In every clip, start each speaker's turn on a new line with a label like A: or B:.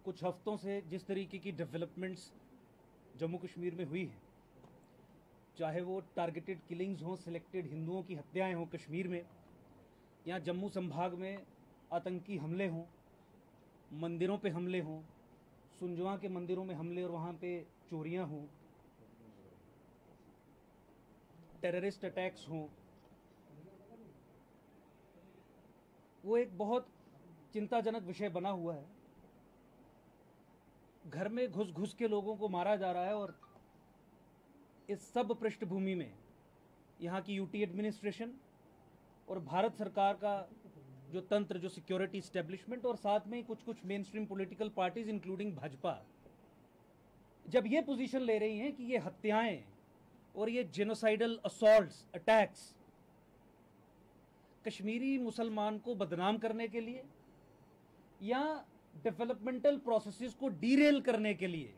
A: कुछ हफ्तों से जिस तरीके की डेवलपमेंट्स जम्मू कश्मीर में हुई है, चाहे वो टारगेटेड किलिंग्स हों, सिलेक्टेड हिंदुओं की हत्याएं हों कश्मीर में, या जम्मू संभाग में आतंकी हमले हों, मंदिरों पे हमले हों, सुंजवा के मंदिरों में हमले और वहाँ पे चोरियां हों, टेररिस्ट अटैक्स हों, वो एक बहुत चिंताजनक विषय बना हुआ है। घर में घुस घुस के लोगों को मारा जा रहा है और इस सब पृष्ठभूमि में यहाँ की यूटी एडमिनिस्ट्रेशन और भारत सरकार का जो तंत्र, जो सिक्योरिटी एस्टेब्लिशमेंट और साथ में कुछ कुछ main stream political parties including Bhajpa, जब ये पोजीशन ले रही हैं कि ये हत्याएं और ये जेनोसाइडल असॉल्ट्स, अटैक्स कश्मीरी मुसलमान को बदनाम करने के लिए या डेवलपमेंटल प्रोसेसेस को डीरेल करने के लिए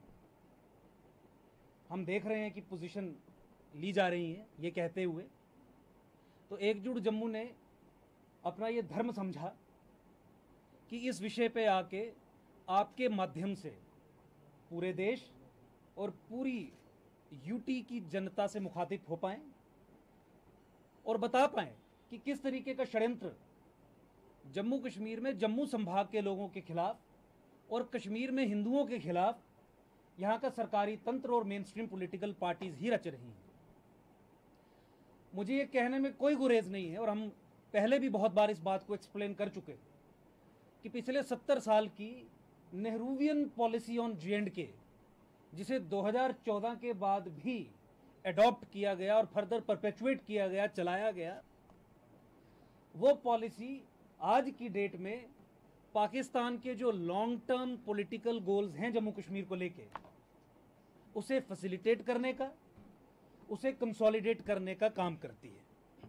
A: हम देख रहे हैं कि पोजीशन ली जा रही है, ये कहते हुए, तो एकजुट जम्मू ने अपना ये धर्म समझा कि इस विषय पे आके आपके माध्यम से पूरे देश और पूरी यूटी की जनता से मुखातिब हो पाएं और बता पाएं कि किस तरीके का षड्यंत्र जम्मू कश्मीर में जम्मू संभाग के लोगों के खिलाफ और कश्मीर में हिंदुओं के खिलाफ यहां का सरकारी तंत्र और मेन स्ट्रीम पॉलिटिकल पार्टीज ही रच रही हैं। मुझे ये कहने में कोई गुरेज नहीं है और हम पहले भी बहुत बार इस बात को एक्सप्लेन कर चुके कि पिछले 70 साल की नेहरूवियन पॉलिसी ऑन J&K, जिसे 2014 के बाद भी एडॉप्ट किया गया और फर्दर परपेचुएट किया गया, चलाया गया, वो पॉलिसी आज की डेट में पाकिस्तान के जो लॉन्ग टर्म पॉलिटिकल गोल्स हैं जम्मू कश्मीर को लेके, उसे फैसिलिटेट करने का, उसे कंसोलिडेट करने का काम करती है।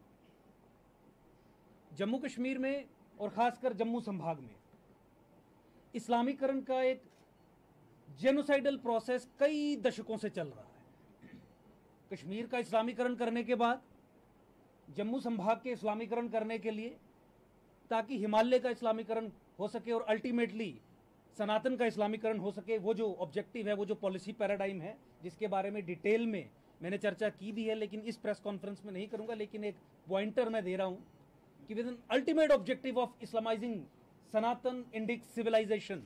A: जम्मू कश्मीर में और खासकर जम्मू संभाग में इस्लामीकरण का एक जेनोसाइडल प्रोसेस कई दशकों से चल रहा है। कश्मीर का इस्लामीकरण करने के बाद जम्मू संभाग के इस्लामीकरण करने के लिए, ताकि हिमालय का इस्लामीकरण हो सके और अल्टीमेटली सनातन का इस्लामीकरण हो सके, वो जो ऑब्जेक्टिव है, वो जो पॉलिसी पैराडाइम है, जिसके बारे में डिटेल में मैंने चर्चा की भी है, लेकिन इस प्रेस कॉन्फ्रेंस में नहीं करूंगा, लेकिन एक पॉइंटर मैं दे रहा हूं कि with an ultimate objective of Islamising Sanatan Indic civilisation,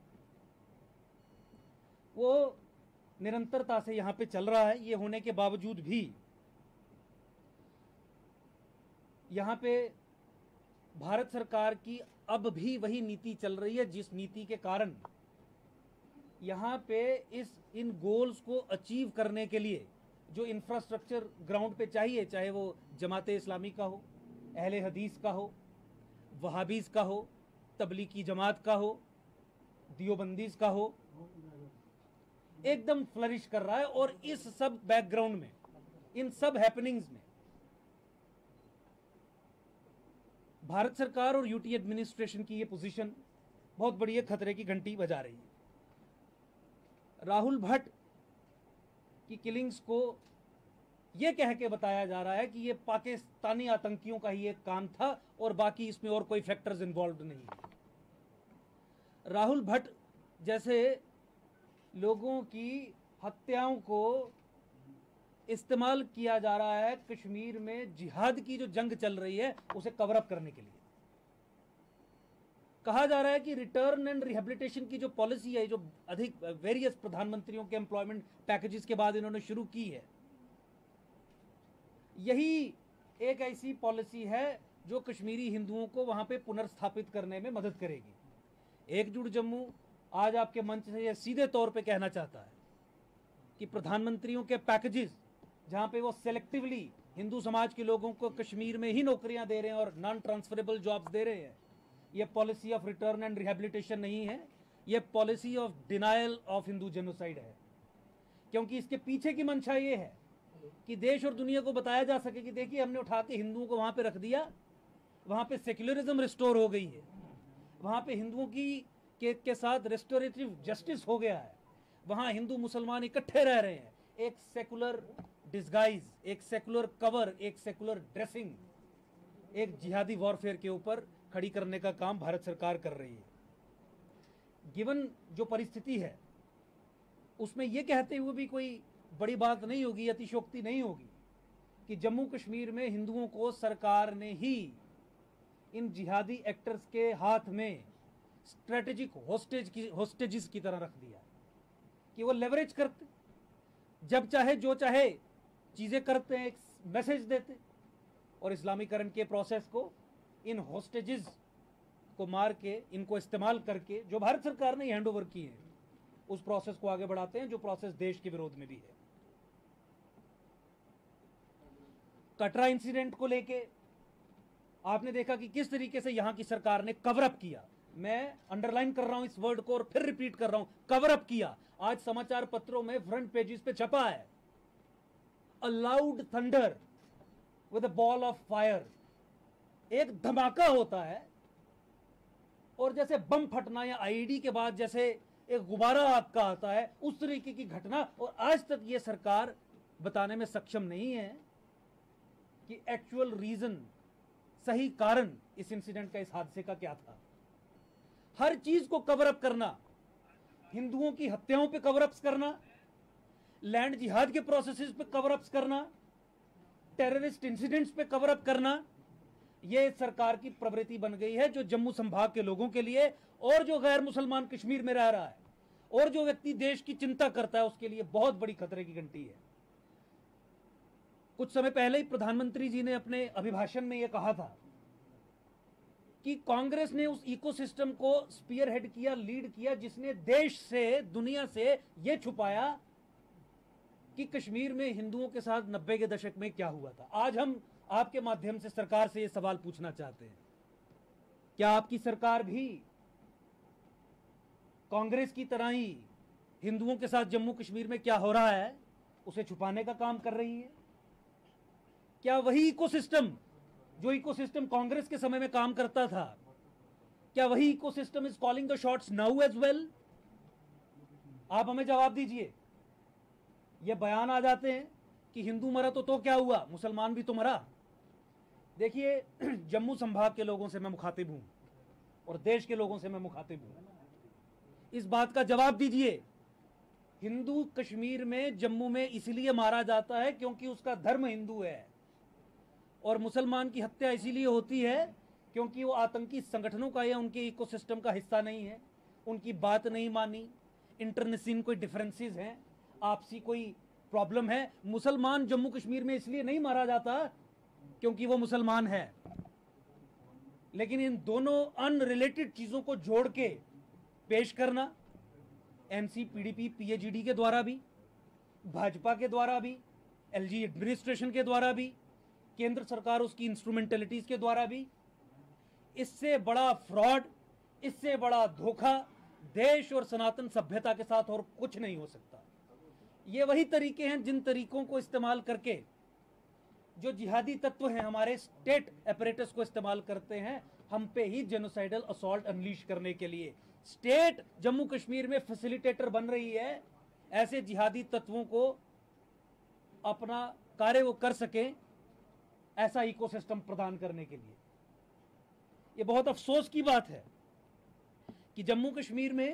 A: वो निरंतरता से यहां पे चल रहा है। ये होने के बावजूद भी यहां पे भारत सरकार की अब भी वही नीति चल रही है, जिस नीति के कारण यहां पे इन गोल्स को अचीव करने के लिए जो इंफ्रास्ट्रक्चर ग्राउंड पे चाहिए, चाहे वो जमाते इस्लामी का हो, अहले हदीस का हो, वहाबीज का हो, तबलीगी जमात का हो, दियोबंदीज का हो, एकदम फ्लरिश कर रहा है। और इस सब बैकग्राउंड में, इन सब हैपनिंग्स में भारत सरकार और यूटी एडमिनिस्ट्रेशन की ये पोजीशन बहुत बड़ी खतरे की घंटी बजा रही है। राहुल भट्ट की किलिंग्स को ये कह के बताया जा रहा है कि ये पाकिस्तानी आतंकियों का ही एक काम था और बाकी इसमें और कोई फैक्टर्स इन्वॉल्व नहीं है। राहुल भट्ट जैसे लोगों की हत्याओं को इस्तेमाल किया जा रहा है कश्मीर में जिहाद की जो जंग चल रही है उसे कवर अप करने के लिए। कहा जा रहा है कि रिटर्न एंड रिहेबिलिटेशन की जो पॉलिसी है, जो अधिक वेरियस प्रधानमंत्रियों के एम्प्लॉयमेंट पैकेजेस के बाद इन्होंने शुरू की है, यही एक ऐसी पॉलिसी है जो कश्मीरी हिंदुओं को वहां पे पुनर्स्थापित करने में मदद करेगी। एकजुट जम्मू आज आपके मंच से यह सीधे तौर पे कहना चाहता है कि प्रधानमंत्रियों के पैकेजेस, जहां पे वो सेलेक्टिवली हिंदू समाज के लोगों को कश्मीर में ही नौकरियां दे रहे हैं और नॉन ट्रांसफरेबल जॉब्स दे रहे हैं, ये policy of return and rehabilitation नहीं है, ये policy of denial of Hindu genocide है। क्योंकि इसके पीछे की मंशा ये है कि देश और दुनिया को बताया जा सके कि देखिए, हमने उठा के हिंदुओं को वहां पे रख दिया, वहां पे सेक्युलरिज्म रिस्टोर हो गई है, वहां पे हिंदुओं की के साथ रेस्टोरेटिव जस्टिस हो गया है, वहां हिंदू मुसलमान इकट्ठे रह रहे हैं। एक सेकुलर डिस्गाइज, एक सेकुलर कवर, एक सेकुलर ड्रेसिंग, एक जिहादी वॉरफेयर के ऊपर खड़ी करने का काम भारत सरकार कर रही है। गिवन जो परिस्थिति है उसमें यह कहते हुए भी कोई बड़ी बात नहीं होगी, अतिशयोक्ति नहीं होगी कि जम्मू कश्मीर में हिंदुओं को सरकार ने ही इन जिहादी एक्टर्स के हाथ में स्ट्रेटेजिक होस्टेजेस की तरह रख दिया कि वो लेवरेज करते, जब चाहे जो चाहे चीजें करते हैं, एक मैसेज देते और इस्लामीकरण के प्रोसेस को इन होस्टेजेस को मार के, इनको इस्तेमाल करके, जो भारत सरकार ने हैंड ओवर किए हैं, उस प्रोसेस को आगे बढ़ाते हैं, जो प्रोसेस देश के विरोध में भी है। कटरा इंसिडेंट को लेके आपने देखा कि किस तरीके से यहां की सरकार ने कवर अप किया। मैं अंडरलाइन कर रहा हूं इस वर्ड को और फिर रिपीट कर रहा हूं, कवर अप किया। आज समाचार पत्रों में फ्रंट पेजेस पे छपा है, a loud thunder with a ball of fire. एक धमाका होता है और जैसे बम फटना या आईईडी के बाद जैसे एक गुब्बारा आग का आता है, उस तरीके की घटना। और आज तक ये सरकार बताने में सक्षम नहीं है कि एक्चुअल रीजन, सही कारण इस इंसिडेंट का, इस हादसे का क्या था। हर चीज को कवर अप करना, हिंदुओं की हत्याओं पे कवर अप्स करना, लैंड जिहाद के प्रोसेसेस पे कवर अप्स करना, टेररिस्ट इंसिडेंट्स पे कवर अप करना, यह सरकार की प्रवृत्ति बन गई है, जो जम्मू संभाग के लोगों के लिए और जो गैर मुसलमान कश्मीर में रह रहा है और जो व्यक्ति देश की चिंता करता है उसके लिए बहुत बड़ी खतरे की घंटी है। कुछ समय पहले ही प्रधानमंत्री जी ने अपने अभिभाषण में यह कहा था कि कांग्रेस ने उस इकोसिस्टम को स्पीयर हेड किया, लीड किया, जिसने देश से, दुनिया से यह छुपाया कि कश्मीर में हिंदुओं के साथ 90 के दशक में क्या हुआ था। आज हम आपके माध्यम से सरकार से यह सवाल पूछना चाहते हैं, क्या आपकी सरकार भी कांग्रेस की तरह ही हिंदुओं के साथ जम्मू कश्मीर में क्या हो रहा है उसे छुपाने का काम कर रही है? क्या वही इकोसिस्टम, जो इकोसिस्टम कांग्रेस के समय में काम करता था, क्या वही ecosystem is calling the shots now as well? आप हमें जवाब दीजिए। ये बयान आ जाते हैं कि हिंदू मरा तो क्या हुआ, मुसलमान भी तो मरा। देखिए, जम्मू संभाग के लोगों से मैं मुखातिब हूं और देश के लोगों से मैं मुखातिब हूं, इस बात का जवाब दीजिए। हिंदू कश्मीर में, जम्मू में इसलिए मारा जाता है क्योंकि उसका धर्म हिंदू है, और मुसलमान की हत्या इसीलिए होती है क्योंकि वो आतंकी संगठनों का या उनके इकोसिस्टम का हिस्सा नहीं है, उनकी बात नहीं मानी, इंटरनेशनल कोई डिफरेंसेस हैं, आपसी कोई प्रॉब्लम है। मुसलमान जम्मू कश्मीर में इसलिए नहीं मारा जाता क्योंकि वो मुसलमान है। लेकिन इन दोनों अनरिलेटेड चीजों को जोड़ के पेश करना, एमसी, पीडीपी, पीएजीडी के द्वारा भी, भाजपा के द्वारा भी, एलजी एडमिनिस्ट्रेशन के द्वारा भी, केंद्र सरकार उसकी इंस्ट्रूमेंटलिटीज के द्वारा भी, इससे बड़ा फ्रॉड, इससे बड़ा धोखा देश और सनातन सभ्यता के साथ और कुछ नहीं हो सकता। ये वही तरीके हैं जिन तरीकों को इस्तेमाल करके जो जिहादी तत्व हैं हमारे स्टेट अपरेटस को इस्तेमाल करते हैं हम पे ही जेनोसाइडल असॉल्ट अनलीश करने के लिए। स्टेट जम्मू कश्मीर में फैसिलिटेटर बन रही है ऐसे जिहादी तत्वों को अपना कार्य वो कर सके, ऐसा इकोसिस्टम प्रदान करने के लिए। ये बहुत अफसोस की बात है कि जम्मू कश्मीर में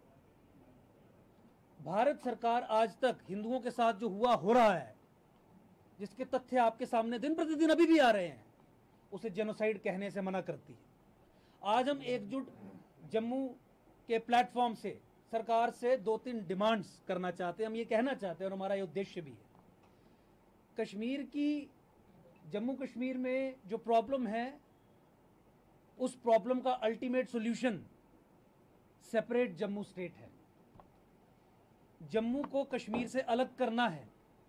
A: भारत सरकार आज तक हिंदुओं के साथ जो हो रहा है, जिसके तथ्य आपके सामने दिन प्रतिदिन अभी भी आ रहे हैं, उसे जेनोसाइड कहने से मना करती है। आज हम एकजुट जम्मू के प्लेटफॉर्म से सरकार से 2-3 डिमांड्स करना चाहते हैं। हम ये कहना चाहते हैं और हमारा ये उद्देश्य भी है, कश्मीर की, जम्मू कश्मीर में जो प्रॉब्लम है उस प्रॉब्लम का ultimate solution separate Jammu state है। जम्मू को कश्मीर से अलग करना है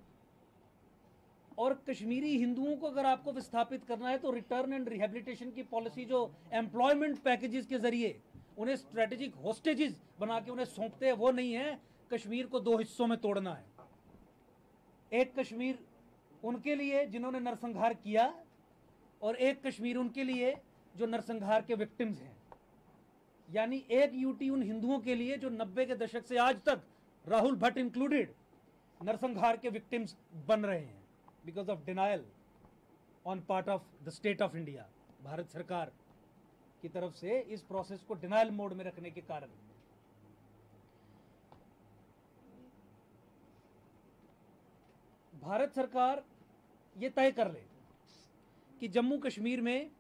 A: और कश्मीरी हिंदुओं को अगर आपको विस्थापित करना है तो रिटर्न एंड रिहेबिलिटेशन की पॉलिसी, जो एम्प्लॉयमेंट पैकेजेस के जरिए उन्हें स्ट्रेटेजिक होस्टेजेस बना के उन्हें सौंपते हैं, वो नहीं है। कश्मीर को 2 हिस्सों में तोड़ना है। एक कश्मीर उनके लिए जिन्होंने नरसंहार किया और एक कश्मीर उनके लिए जो नरसंहार के विक्टिम्स हैं। यानी एक यूटी उन हिंदुओं के लिए जो 90 के दशक से आज तक, राहुल भट्ट इंक्लूडेड, नरसंहार के विक्टिम्स बन रहे हैं because of denial on part of the state of India. भारत सरकार की तरफ से इस प्रोसेस को डिनायल मोड में रखने के कारण भारत सरकार ये तय कर ले कि जम्मू कश्मीर में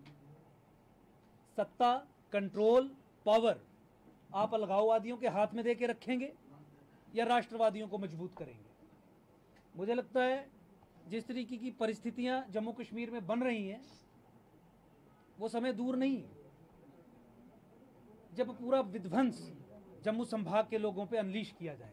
A: सत्ता, कंट्रोल, पावर आप अलगाववादियों के हाथ में देके रखेंगे या राष्ट्रवादियों को मजबूत करेंगे। मुझे लगता है जिस तरीके की परिस्थितियां जम्मू कश्मीर में बन रही हैं वो समय दूर नहीं है जब पूरा विध्वंस जम्मू संभाग के लोगों पे अनलीश किया जाएगा।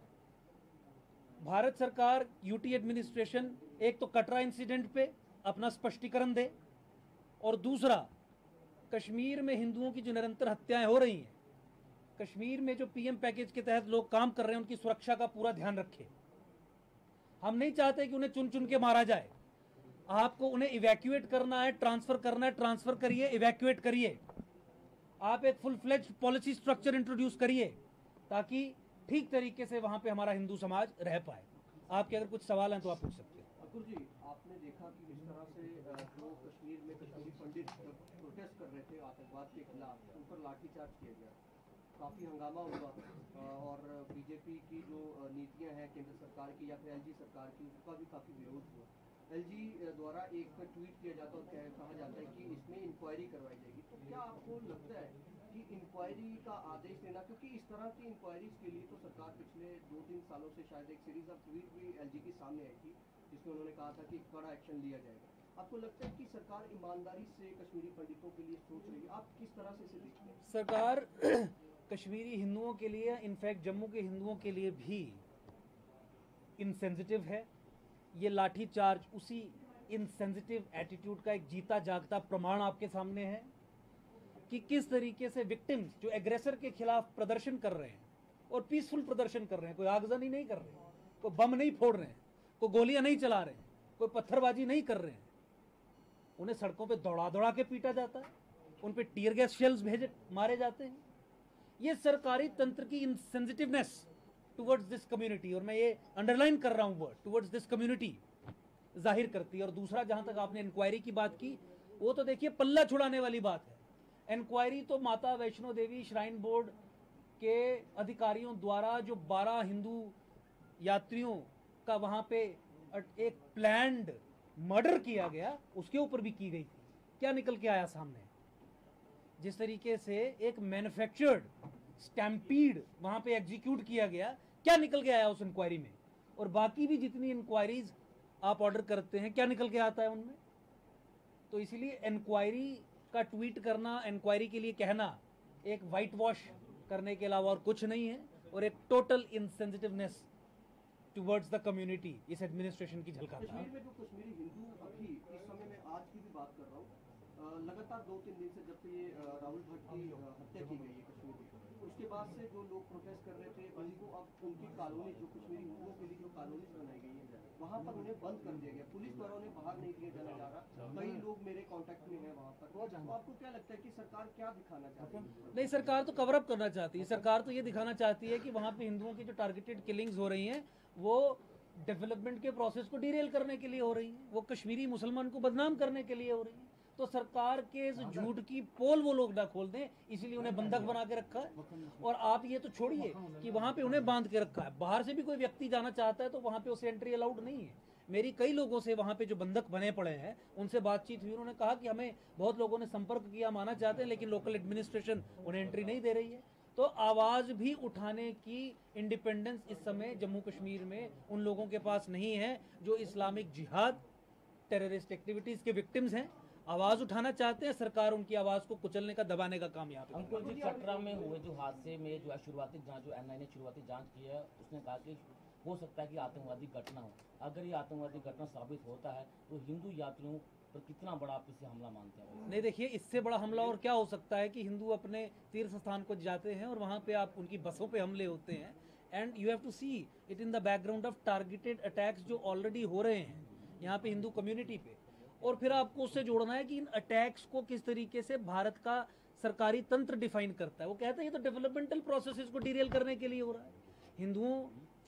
A: भारत सरकार, यूटी एडमिनिस्ट्रेशन एक तो कटरा इंसिडेंट पे अपना स्पष्टीकरण दे और दूसरा कश्मीर में हिंदुओं की जो निरंतर हत्याएं हो रही हैं, कश्मीर में जो पीएम पैकेज के तहत लोग काम कर रहे हैं उनकी सुरक्षा का पूरा ध्यान रखे। हम नहीं चाहते कि उन्हें चुन चुन के मारा जाए। आपको उन्हें इवैक्यूएट करना है, ट्रांसफर करना है, ट्रांसफर करिए, इवैक्यूएट करिए। आप एक full fledged policy structure introduce करिए ताकि ठीक तरीके से वहां पे हमारा हिंदू समाज रह पाए। आपके अगर कुछ सवाल हैं तो आप पूछ सकते हैं।
B: अकुल जी, आपने देखा कि इस तरह से जो कश्मीर में कश्मीरी पंडित प्रोटेस्ट कर रहे थे आतंकवाद के खिलाफ, उन पर लाठीचार्ज किया गया, काफ़ी हंगामा हुआ और बीजेपी की जो नीतियां हैं केंद्र सरकार की या फिर एलजी सरकार की, उसका भी काफ़ी विरोध हुआ। एलजी द्वारा एक ट्वीट किया जाता है और कहा जाता है कि इसमें इंक्वायरी करवाई जाएगी। तो क्या आपको लगता है कि इंक्वायरी का आदेश देना, क्योंकि इस तरह की इंक्वायरीज के लिए तो सरकार पिछले 2-3 सालों से शायद एक सीरीज ऑफ ट्वीट भी एलजी की सामने आई थी जिसमें उन्होंने कहा था कि कड़ा एक्शन लिया जाएगा। आपको लगता है कि सरकार ईमानदारी से कश्मीरी पंडितों के लिए सोच रही है? आप किस तरह से इसे देखते हैं?
A: सरकार कश्मीरी हिंदुओं के लिए, इनफैक्ट जम्मू के हिंदुओं के लिए भी इनसेंसिटिव है। ये लाठीचार्ज उसी इनसेंसिटिव एटीट्यूड का एक जीता जागता प्रमाण आपके सामने है कि किस तरीके से विक्टिम्स जो एग्रेसर के खिलाफ प्रदर्शन कर रहे हैं और पीसफुल प्रदर्शन कर रहे हैं, कोई आगजनी नहीं कर रहे हैं, कोई बम नहीं फोड़ रहे हैं, कोई गोलियां नहीं चला रहे हैं, कोई पत्थरबाजी नहीं कर रहे हैं, उन्हें सड़कों पे दौड़ा दौड़ा के पीटा जाता है, उन पे टीयर गैस शेल्स मारे जाते हैं। ये सरकारी तंत्र की इनसेंसिटिवनेस टुवर्ड्स दिस कम्युनिटी, और मैं ये अंडरलाइन कर रहा हूं वर्ड, टुवर्ड्स दिस कम्युनिटी जाहिर करती है। और दूसरा, जहां तक आपने इंक्वायरी की बात की, वो तो देखिए पल्ला छुड़ाने वाली बात है। इंक्वायरी तो माता वैष्णो देवी श्राइन बोर्ड के अधिकारियों द्वारा जो 12 हिंदू यात्रियों का वहां पे एक प्लान्ड मर्डर किया गया उसके ऊपर भी की गई थी। क्या निकल के आया सामने? जिस तरीके से एक मैन्युफैक्चर्ड स्टैम्पीड वहां पे एग्जीक्यूट किया गया, क्या निकल के आया उस इंक्वायरी में? और बाकी भी जितनी इंक्वायरीज आप ऑर्डर करते हैं, क्या निकल के आता है उनमें? तो इसीलिए इंक्वायरी का ट्वीट करना, इंक्वायरी के लिए कहना, एक वाइट वॉश करने के अलावा और कुछ नहीं है, और एक total insensitiveness towards the community इस एडमिनिस्ट्रेशन की झलकाता है।
B: कश्मीर में जो कश्मीरी हिंदू अभी इस समय में आज की भी बात कर रहा हूँ, लगातार 2-3 दिन से जब से ये राहुल भट्ट की हत्या की गई है कश्मीर में, उसके बाद से जो लोग प्रोटेस्ट कर रहे थे उनको अब उनकी कॉलोनी, जो कश्मीरी हिंदुओं के लिए जो कॉलोनी बनाई गई है, वहाँ पर उन्हें बंद कर दिया गया। पुलिस द्वारा उन्हें बाहर नहीं दिया जाने जा रहा। कई लोग मेरे कांटेक्ट में हैं वहाँ पर। तो आपको क्या लगता है कि सरकार क्या दिखाना चाहती है?
A: नहीं, सरकार तो कवर अप करना चाहती है। सरकार तो ये दिखाना चाहती है कि वहाँ पे हिंदुओं की जो टारगेटेड किलिंग्स हो रही हैं वो डेवलपमेंट के प्रोसेस को डीरेल करने के लिए हो रही है, वो कश्मीरी मुसलमान को बदनाम करने के लिए हो रही है। तो सरकार के इस झूठ की पोल वो लोग ना खोल दें, इसीलिए उन्हें बंधक बना के रखा है। और आप ये तो छोड़िए कि वहां पे उन्हें बांध के रखा है, बाहर से भी कोई व्यक्ति जाना चाहता है तो वहां पे उसे एंट्री अलाउड नहीं है। मेरी कई लोगों से वहां पे जो बंधक बने पड़े हैं उनसे बातचीत हुई, उन्होंने कहा कि हमें बहुत लोगों ने संपर्क किया, माना चाहते हैं, लेकिन लोकल एडमिनिस्ट्रेशन उन्हें एंट्री नहीं दे रही है। तो आवाज भी उठाने की इंडिपेंडेंस इस समय जम्मू कश्मीर में उन लोगों के पास नहीं है जो इस्लामिक जिहाद, टेररिस्ट एक्टिविटीज के विक्टिम्स हैं। आवाज उठाना चाहते हैं, सरकार उनकी आवाज को कुचलने का, दबाने का काम यहाँ पे।
C: अंकुल जी, कटरा में हुए जो हादसे में जो शुरुआती जांच, जो एनआई ने शुरुआती जांच की है, उसने कहा कि हो सकता है कि आतंकवादी घटना हो। अगर ये आतंकवादी घटना साबित होता है तो हिंदू यात्रियों पर कितना बड़ा आप इसे हमला मानते हैं?
A: नहीं, देखिए, इससे बड़ा हमला और क्या हो सकता है कि हिंदू अपने तीर्थ स्थान को जाते हैं और वहां पे आप उनकी बसों पे हमले होते हैं। And you have to see it in the background of targeted attacks जो ऑलरेडी हो रहे हैं यहाँ पे हिंदू कम्युनिटी पे। और फिर आपको उससे जोड़ना है कि इन अटैक्स को किस तरीके से भारत का सरकारी तंत्र डिफाइन करता है। वो कहते हैं ये तो डेवलपमेंटल प्रोसेसेस को डीरेल करने के लिए हो रहा है। हिंदुओं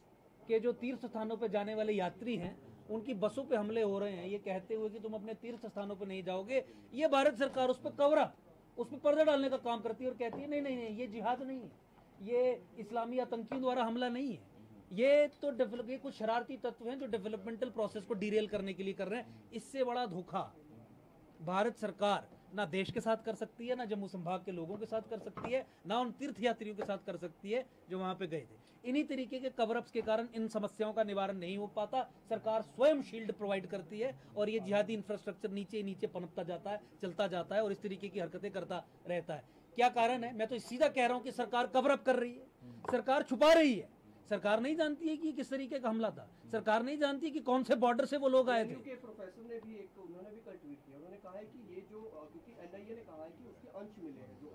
A: के जो तीर्थ स्थानों पर जाने वाले यात्री हैं उनकी बसों पे हमले हो रहे हैं, ये कहते हुए कि तुम अपने तीर्थ स्थानों पर नहीं जाओगे। ये भारत सरकार उस पर कवरा, उस पर पर्दा डालने का काम करती है और कहती है नहीं नहीं नहीं, ये जिहाद नहीं है, ये इस्लामी आतंकियों द्वारा हमला नहीं है, ये तो डेवलप, ये कुछ शरारती तत्व हैं जो डेवलपमेंटल प्रोसेस को डीरेल करने के लिए कर रहे हैं। इससे बड़ा धोखा भारत सरकार ना देश के साथ कर सकती है, ना जम्मू संभाग के लोगों के साथ कर सकती है, ना उन तीर्थयात्रियों के साथ कर सकती है जो वहां पे गए थे। इन्हीं तरीके के कवरअप्स के कारण इन समस्याओं का निवारण नहीं हो पाता। सरकार स्वयं शील्ड प्रोवाइड करती है और ये जिहादी इंफ्रास्ट्रक्चर नीचे नीचे पनपता जाता है, चलता जाता है और इस तरीके की हरकतें करता रहता है। क्या कारण है? मैं तो सीधा कह रहा हूं कि सरकार कवरअप कर रही है, सरकार छुपा रही है। सरकार नहीं जानती है कि किस तरीके का हमला था, सरकार नहीं जानती कि कौन से बॉर्डर से वो लोग आए थे।
B: के प्रोफेसर ने भी उन्होंने भी कल ट्वीट किया, उन्होंने कहा है कि ये जो क्योंकि एनआईए ने कहा है कि उसके अंश मिले हैं जो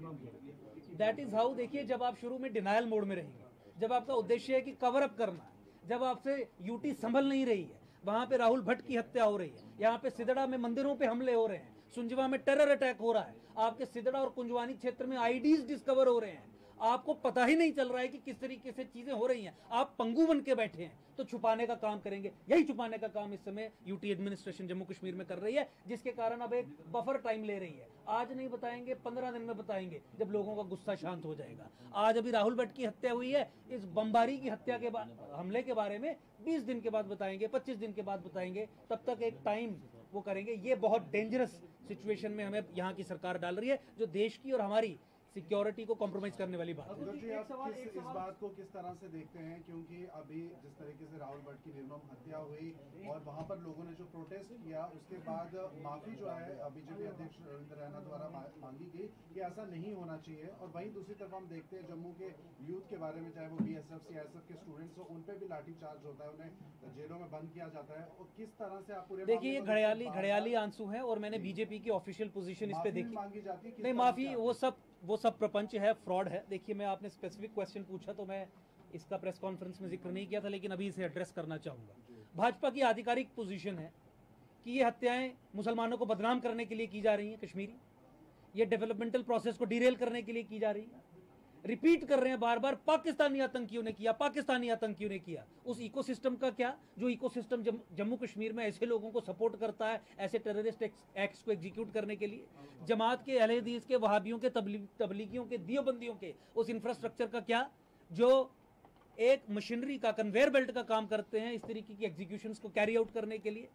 B: आई,
A: दैट इज हाउ। देखिए, जब आप शुरू में डिनायल मोड में रहेंगे, जब आपका उद्देश्य है कि कवर अप करना है, जब आपसे यूटी संभल नहीं रही है, वहां पे राहुल भट्ट की हत्या हो रही है, यहाँ पे सिदड़ा में मंदिरों पे हमले हो रहे हैं, सुंजवा में टेरर अटैक हो रहा है, आपके सिदड़ा और कुंजवानी क्षेत्र में आईडीज डिस्कवर हो रहे हैं, आपको पता ही नहीं चल रहा है कि किस तरीके से चीजें हो रही हैं, आप पंगु बन के बैठे हैं। तो छुपाने का काम करेंगे, यही छुपाने का काम इस समय यूटी एडमिनिस्ट्रेशन जम्मू कश्मीर में कर रही है, जिसके कारण अब एक बफर टाइम ले रही है। आज नहीं बताएंगे, 15 दिन में बताएंगे, जब लोगों का गुस्सा शांत हो जाएगा। आज अभी राहुल भट्ट की हत्या हुई है, इस बमबारी की हत्या के हमले के बारे में 20 दिन के बाद बताएंगे, 25 दिन के बाद बताएंगे, तब तक एक टाइम वो करेंगे। ये बहुत डेंजरस सिचुएशन में हमें यहाँ की सरकार डाल रही है, जो देश की और हमारी सिक्योरिटी को कॉम्प्रोमाइज करने वाली बात है।
D: जी, आप इस बात को किस तरह से देखते हैं, क्योंकि अभी जिस तरीके से राहुल भट्ट की निर्मम हत्या हुई और वहां पर लोगों ने जो प्रोटेस्ट किया, उसके बाद माफी जो है बीजेपी अध्यक्ष रविंद्र रैना द्वारा मांगी गई कि ऐसा नहीं होना चाहिए, और वहीं दूसरी तरफ हम देखते हैं जम्मू के यूथ के बारे में, चाहे वो बीएसएफ सीआईएसएफ के स्टूडेंट्स हो, उन पे भी लाठीचार्ज होता है, उन्हें जेलों में बंद किया जाता है। और किस तरह से आप पूरे,
A: देखिए, ये घड़ियाली आंसू है और मैंने बीजेपी की ऑफिशियल पोजीशन इस पे देखी,
D: मांगी जाती है।
A: नहीं, माफी वो सब प्रपंच है, फ्रॉड है। देखिए, मैं आपने स्पेसिफिक क्वेश्चन पूछा तो मैं इसका प्रेस कॉन्फ्रेंस में जिक्र नहीं किया था, लेकिन अभी इसे एड्रेस करना चाहूंगा। भाजपा की आधिकारिक पोजीशन है कि ये हत्याएं मुसलमानों को बदनाम करने के लिए की जा रही हैं, कश्मीरी, ये डेवलपमेंटल प्रोसेस को डिरेल करने के लिए की जा रही है। रिपीट कर रहे हैं बार बार, पाकिस्तानी आतंकियों ने किया, पाकिस्तानी आतंकियों ने किया। उस इकोसिस्टम का क्या, जो इकोसिस्टम जम्मू कश्मीर में ऐसे लोगों को सपोर्ट करता है ऐसे टेररिस्ट एक्ट्स को एग्जीक्यूट करने के लिए, जमात के, अहले हदीस के, वहाबियों के, तबलीगियों के, दियोबंदियों के उस इंफ्रास्ट्रक्चर का क्या, जो एक मशीनरी का, कन्वेयर बेल्ट का काम करते हैं इस तरीके की एग्जीक्यूशंस को कैरी आउट करने के लिए।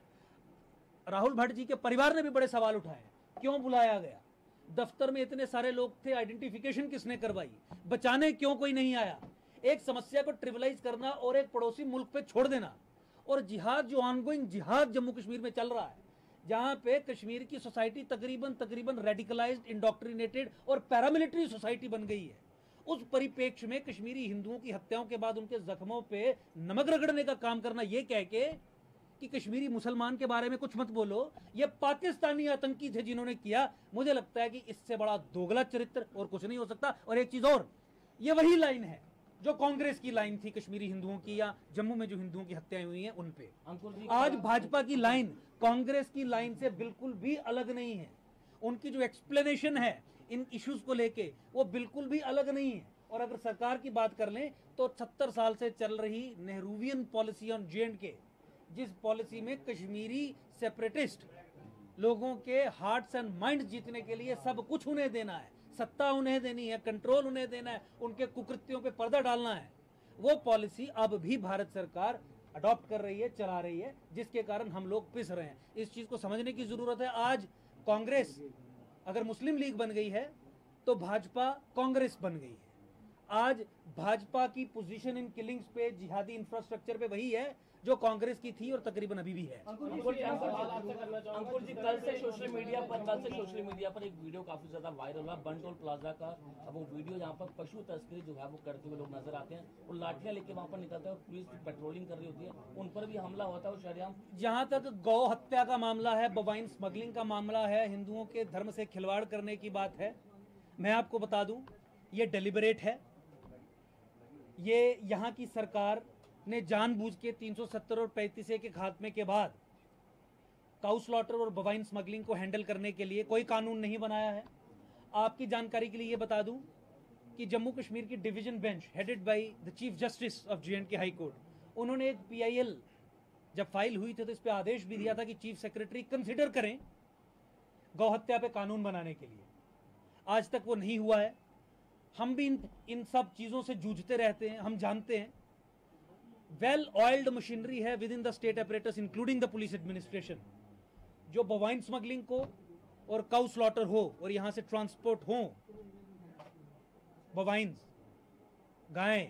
A: राहुल भट्ट जी के परिवार ने भी बड़े सवाल उठाए, क्यों बुलाया गया, दफ्तर में इतने सारे लोग थे, आइडेंटिफिकेशन किसने करवाई, बचाने क्यों कोई नहीं आया। एक समस्या को ट्रिविलाइज करना और एक पड़ोसी मुल्क पे छोड़ देना, और जिहाद, जो ऑनगोइंग जिहाद जम्मू कश्मीर में चल रहा है, जहां पे कश्मीर की सोसाइटी तकरीबन रेडिकलाइज्ड, इंडोक्ट्रिनेटेड और पैरामिलिट्री सोसाइटी बन गई है, उस परिप्रेक्ष्य में कश्मीरी हिंदुओं की हत्याओं के बाद उनके जख्मों पे नमक रगड़ने का काम करना, ये कह के कि कश्मीरी मुसलमान के बारे में कुछ मत बोलो, ये पाकिस्तानी आतंकी थे जिन्होंने किया। मुझे लगता है कि इससे बड़ा दोगला चरित्र और कुछ नहीं हो सकता। और एक चीज और, ये वही लाइन है जो कांग्रेस की लाइन थी कश्मीरी हिंदुओं की, या जम्मू में जो हिंदुओं की हत्याएं हुई हैं उन पे। आज भाजपा की लाइन कांग्रेस की लाइन से बिल्कुल भी अलग नहीं है। उनकी जो एक्सप्लेनेशन है इन इश्यूज को लेके, वो बिल्कुल भी अलग नहीं है। और अगर सरकार की बात कर लें तो 70 साल से चल रही नेहरूवियन पॉलिसी ऑन J&K, जिस पॉलिसी में कश्मीरी सेपरेटिस्ट लोगों के हार्ट्स एंड माइंड्स जीतने के लिए सब कुछ उन्हें देना है, सत्ता उन्हें देनी है, कंट्रोल उन्हें देना है, उनके कुकृत्यों पे पर्दा डालना है, वो पॉलिसी अब भी भारत सरकार अडॉप्ट कर रही है, चला रही है, जिसके कारण हम लोग पिस रहे हैं। इस चीज को समझने की जरूरत है। आज कांग्रेस अगर मुस्लिम लीग बन गई है तो भाजपा कांग्रेस बन गई है। आज भाजपा की पोजीशन इन किलिंग्स पे, जिहादी इंफ्रास्ट्रक्चर पे वही है जो कांग्रेस की थी और तकरीबन अभी भी है।
C: अंकुर जी, कल से सोशल मीडिया पर एक वीडियो काफी ज्यादा वायरल हुआ, बंटोल प्लाजा का। अब वो वीडियो जहाँ पर पशु तस्करी जो है वो करते हुए लोग नजर आते हैं और लाठियां लेके वहाँ पर निकलते हैं, पुलिस पेट्रोलिंग कर रही होती है, उन पर भी हमला होता है। और शरेआम,
A: जहाँ तक गौ हत्या का मामला है, बवाइन स्मगलिंग का मामला है, हिंदुओं के धर्म से खिलवाड़ करने की बात है, मैं आपको बता दूं ये डेलिबरेट है। ये यहाँ की सरकार ने जानबूझ के 370 और 35A के खात्मे के बाद काउ स्लॉटर और बवाइन स्मगलिंग को हैंडल करने के लिए कोई कानून नहीं बनाया है। आपकी जानकारी के लिए ये बता दूं कि जम्मू कश्मीर की division bench headed by the chief justice of J&K high court, उन्होंने एक PIL जब फाइल हुई थी तो इस पे आदेश भी दिया था कि चीफ सेक्रेटरी कंसिडर करें गौ हत्या पे कानून बनाने के लिए। आज तक वो नहीं हुआ है। हम भी इन सब चीज़ों से जूझते रहते हैं। हम जानते हैं वेल ऑयल्ड मशीनरी है within the state apparatus including the police administration, जो बवाइन स्मगलिंग को और काउ स्लॉटर हो और यहां से ट्रांसपोर्ट हो बवाइंस गायें,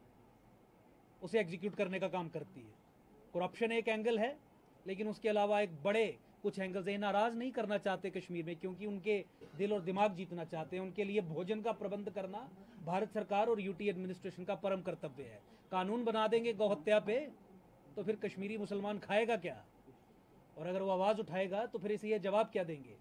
A: उसे एग्जीक्यूट करने का काम करती है। करप्शन एक एंगल है, लेकिन उसके अलावा एक बड़े कुछ एंगल्स है। नाराज नहीं करना चाहते कश्मीर में, क्योंकि उनके दिल और दिमाग जीतना चाहते हैं। उनके लिए भोजन का प्रबंध करना भारत सरकार और यूटी एडमिनिस्ट्रेशन का परम कर्तव्य है। कानून बना देंगे गौ हत्या पे, तो फिर कश्मीरी मुसलमान खाएगा क्या? और अगर वो आवाज उठाएगा तो फिर इसे ये जवाब क्या देंगे?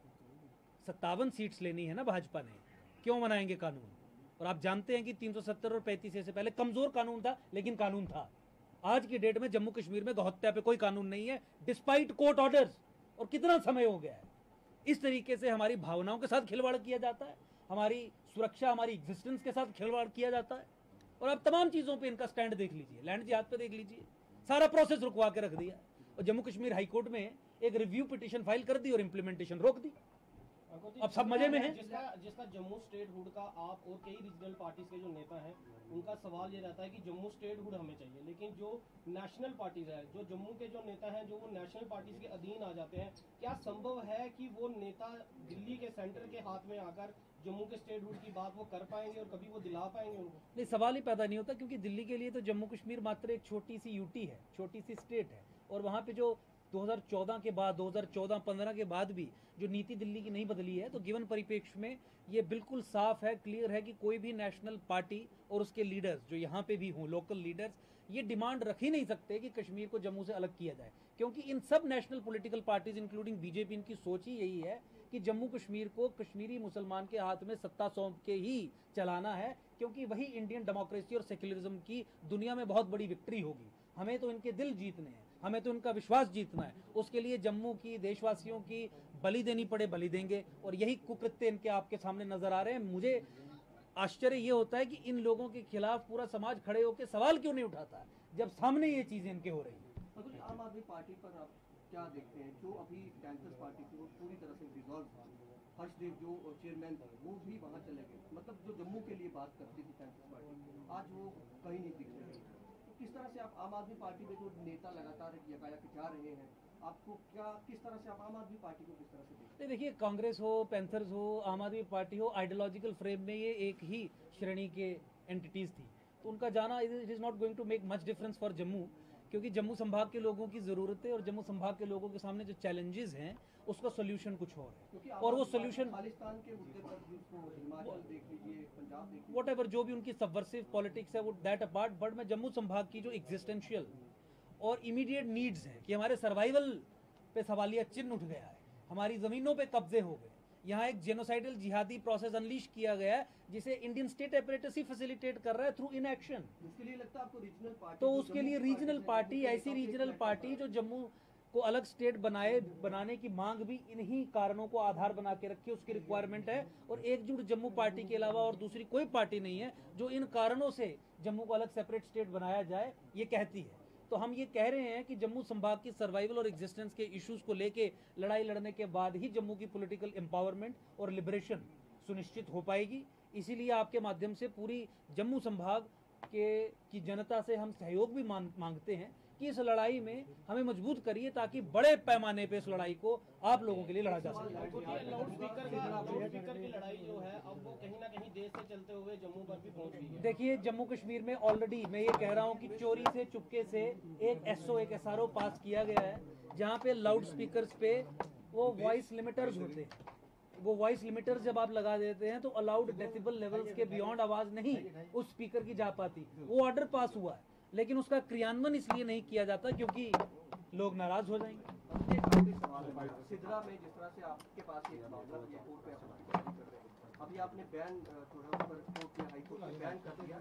A: 57 सीट्स लेनी है ना भाजपा ने, क्यों बनाएंगे कानून? और आप जानते हैं कि 370 और 35 से पहले कमजोर कानून था, लेकिन कानून था। आज की डेट में जम्मू कश्मीर में गौहत्या पे कोई कानून नहीं है, डिस्पाइट कोर्ट ऑर्डर्स। और कितना समय हो गया है इस तरीके से हमारी भावनाओं के साथ खिलवाड़ किया जाता है, हमारी सुरक्षा, हमारी एग्जिस्टेंस के साथ खिलवाड़ किया जाता है। और आप तमाम चीजों पे इनका स्टैंड देख लीजिए, लैंड जिहाद पे देख लीजिए, सारा प्रोसेस रुकवा के रख दिया। और जम्मू कश्मीर हाईकोर्ट में एक रिव्यू पिटीशन फाइल कर दी और इम्प्लीमेंटेशन रोक दी। अब सब मजे में है।
E: जिसका जम्मू स्टेट हुड का आप और कई रीजनल पार्टीज के जो नेता हैं उनका सवाल ये रहता है कि जम्मू स्टेट हुड हमें चाहिए, लेकिन जो नेशनल पार्टीज है, जो जम्मू के जो नेता हैं, जो वो नेशनल पार्टीज के अधीन आ जाते हैं, क्या संभव है कि वो नेता दिल्ली के सेंटर के हाथ में आकर जम्मू के स्टेट हुड की बात वो कर पाएंगे और कभी वो दिला पाएंगे उनको?
A: नहीं, सवाल ही पैदा नहीं होता, क्योंकि दिल्ली के लिए तो जम्मू कश्मीर मात्र एक छोटी सी यूटी है, छोटी सी स्टेट है। और वहाँ पे जो 2014 के बाद, 2014-15 के बाद भी जो नीति दिल्ली की नहीं बदली है, तो गिवन परिप्रेक्ष्य में ये बिल्कुल साफ है, क्लियर है कि कोई भी नेशनल पार्टी और उसके लीडर्स जो यहाँ पे भी हों, लोकल लीडर्स, ये डिमांड रख ही नहीं सकते कि कश्मीर को जम्मू से अलग किया जाए। क्योंकि इन सब national political parties including BJP, इनकी सोच ही यही है कि जम्मू कश्मीर को कश्मीरी मुसलमान के हाथ में सत्ता सौंप के ही चलाना है, क्योंकि वही इंडियन डेमोक्रेसी और सेक्युलरिज्म की दुनिया में बहुत बड़ी विक्ट्री होगी। हमें तो इनके दिल जीतने हैं, हमें तो इनका विश्वास जीतना है। उसके लिए जम्मू की, देशवासियों की बलि देनी पड़े बलि देंगे। और यही कुकृत्य इनके आपके सामने नजर आ रहे हैं। मुझे आश्चर्य ये होता है कि इन लोगों के खिलाफ पूरा समाज खड़े होकर सवाल क्यों नहीं उठाता जब सामने ये चीजें इनके हो रही है।
B: आम आदमी पार्टी पर आप क्या देखते हैं? जो अभी कैंपस पार्टी थी वो पूरी तरह से डिसॉल्व था। हर्षदेव जो चेयरमैन थे वो भी वहाँ चले गए, मतलब जो जम्मू के लिए बात करती थी कैंपस पार्टी, आज वो कहीं नहीं दिख रही। किस तरह से आप आम आदमी पार्टी में जो नेता लगातार यकायक जा रहे हैं, आपको क्या, किस तरह से आप आम आदमी पार्टी को किस तरह से देखते हैं?
A: देखिए, कांग्रेस हो, पैंथर्स हो, आम आदमी पार्टी हो, आइडियोलॉजिकल फ्रेम में ये एक ही श्रेणी के एंटिटीज थी, तो उनका जाना it is not going to make much difference for Jammu. क्योंकि जम्मू संभाग के लोगों की जरूरतें और जम्मू संभाग के लोगों के सामने जो चैलेंजेस हैं उसका सोल्यूशन कुछ और है। और वो सोल्यूशन
B: खालिस्तान के मुद्दे पर जिसको हिमाचल देख लीजिए, पंजाब देख लीजिए,
A: व्हाटएवर जो भी उनकी सबवर्सिव पॉलिटिक्स है, वो दैट अपार्ट, बट मैं जम्मू संभाग की जो एग्जिस्टेंशियल और इमीडिएट नीड्स हैं कि हमारे सर्वाइवल पे सवालिया चिन्ह उठ गया है, हमारी जमीनों पे कब्जे हो गए, यहाँ एक जेनोसाइडल जिहादी प्रोसेस अनलीश किया गया है जिसे इंडियन स्टेट अपरेटस ही फैसिलिटेट कर रहा है थ्रू इनएक्शन।
B: उसके लिए लगता है आपको रीजनल पार्टी,
A: तो उसके लिए रीजनल पार्टी, ऐसी रीजनल पार्टी जो जम्मू को अलग स्टेट बनाने की मांग भी इन्हीं कारणों को आधार बना के रखी, उसकी रिक्वायरमेंट है। और एकजुट जम्मू पार्टी के अलावा और दूसरी कोई पार्टी नहीं है जो इन कारणों से जम्मू को अलग सेपरेट स्टेट बनाया जाए ये कहती है। तो हम ये कह रहे हैं कि जम्मू संभाग की सर्वाइवल और एग्जिस्टेंस के इश्यूज को लेके लड़ाई लड़ने के बाद ही जम्मू की पॉलिटिकल एम्पावरमेंट और लिबरेशन सुनिश्चित हो पाएगी। इसीलिए आपके माध्यम से पूरी जम्मू संभाग की जनता से हम सहयोग भी मांगते हैं कि इस लड़ाई में हमें मजबूत करिए ताकि बड़े पैमाने पे इस लड़ाई को आप लोगों के लिए लड़ा जा सके।
E: लाउडस्पीकर की लड़ाई जो है अब वो कहीं ना कहीं देश से चलते हुए जम्मू पर भी पहुंच गई है।
A: देखिए, जम्मू कश्मीर में ऑलरेडी मैं ये कह रहा हूँ कि चोरी से चुपके से एक SRO पास किया गया है जहाँ पे लाउड स्पीकर पे वो वॉइस लिमिटर्स होते हैं। वो वॉइस लिमिटर्स जब आप लगा देते हैं तो अलाउड डेसिबल लेवल्स के बियॉन्ड आवाज नहीं उस स्पीकर की जा पाती। वो ऑर्डर पास हुआ है, लेकिन उसका क्रियान्वयन इसलिए नहीं किया जाता क्योंकि लोग नाराज हो जाएंगे।
B: सिद्रा में जिस तरह से आपके पास एक मामला कोर्ट में कर रहे हैं, अभी आपने बैन थोड़ा ऊपर कोर्ट में, हाई कोर्ट में बैन कर दिया,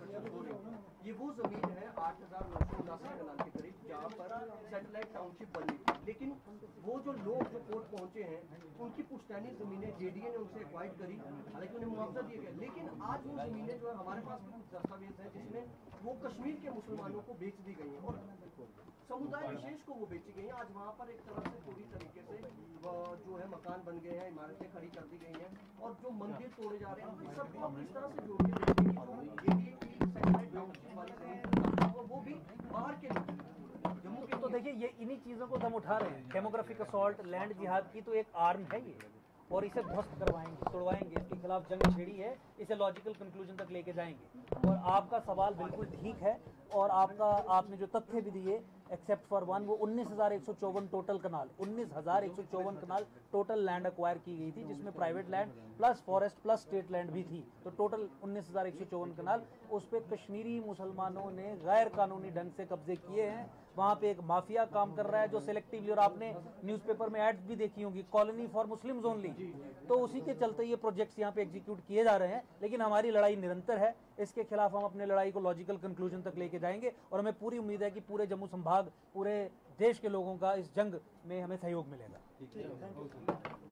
B: ये वो जमीन है 8,979 कनाल के करीब जहाँ पर सैटेलाइट टाउनशिप बननी थी। लेकिन वो जो लोग जो कोर्ट पहुंचे हैं उनकी पुश्तैनी जमीनें JDA ने उनसे एक्वाइर करी, हालांकि उन्हें मुआवजा दिया गया, लेकिन आज वो जमीनें जो है हमारे पास दस्तावेज है जिसमें वो कश्मीर के मुसलमानों को बेच दी गई हैं और समुदाय विशेष को वो बेची गई हैं। आज वहाँ पर एक तरह से पूरी तरीके से जो है मकान बन गए हैं, इमारतें खड़ी कर दी गई हैं और जो मंदिर तोड़े जा रहे हैं, सबको आप इस तरह से जोड़ के देखेंगे जो JDA की सेंटिमेंट टाउनशिप वाली जमीन और वो भी बाहर के लोग जम्मू के।
A: तो देखिए ये इन्हीं चीज़ों को दम उठा रहे हैं, डेमोग्राफिक असॉल्ट, लैंड जिहाद की तो एक आर्म है ये, और इसे ध्वस्त करवाएंगे, तोड़वाएंगे, इसके खिलाफ जंग छेड़ी है, इसे लॉजिकल कंक्लूजन तक लेके जाएंगे। और आपका सवाल बिल्कुल ठीक है, और आपने जो तथ्य भी दिए एक्सेप्ट फॉर वन, वो 19,154 total kanal, 19,154 kanal total land acquire की गई थी, जिसमें private land plus forest plus state land भी थी, तो टोटल 19,154 कनाल। उस पर कश्मीरी मुसलमानों ने गैर कानूनी ढंग से कब्जे किए हैं। वहाँ पे एक माफिया काम कर रहा है जो सिलेक्टिवली, और आपने न्यूज़पेपर में एड्स भी देखी होंगी, कॉलोनी फॉर मुस्लिम्स ओनली, तो उसी के चलते ये प्रोजेक्ट्स यहाँ पे एग्जीक्यूट किए जा रहे हैं। लेकिन हमारी लड़ाई निरंतर है, इसके खिलाफ हम अपने लड़ाई को लॉजिकल कंक्लूजन तक लेके जाएंगे, और हमें पूरी उम्मीद है कि पूरे जम्मू संभाग, पूरे देश के लोगों का इस जंग में हमें सहयोग मिलेगा।